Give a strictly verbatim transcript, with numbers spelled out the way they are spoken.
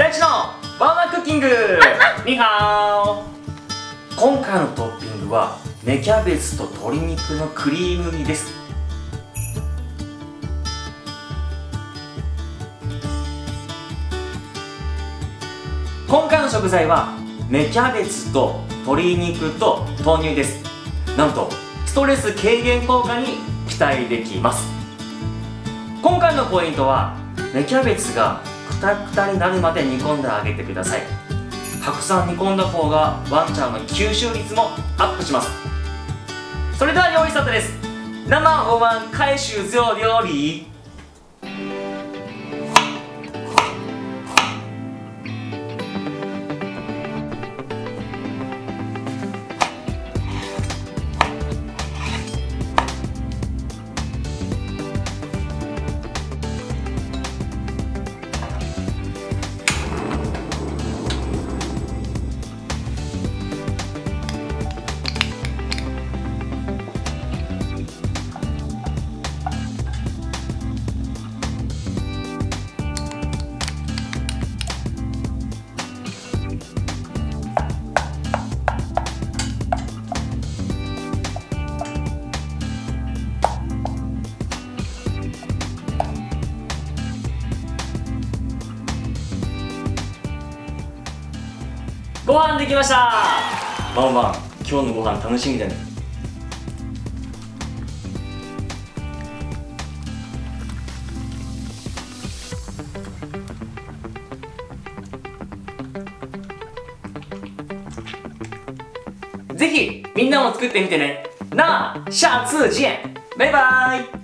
大地のワンワンクッキングにはー今回のトッピングは芽キャベツと鶏肉のクリーム煮です。今回の食材は芽キャベツと鶏肉と豆乳です。なんとストレス軽減効果に期待できます。今回のポイントは芽キャベツがクタクタになるまで煮込んであげてください。たくさん煮込んだ方がワンちゃんの吸収率もアップします。それでは料理スタートです。生ごまん回収料理。ご飯できました。ワンワン、今日のご飯楽しみだね。ぜひみんなも作ってみてね。なあ、下次见。バイバイ。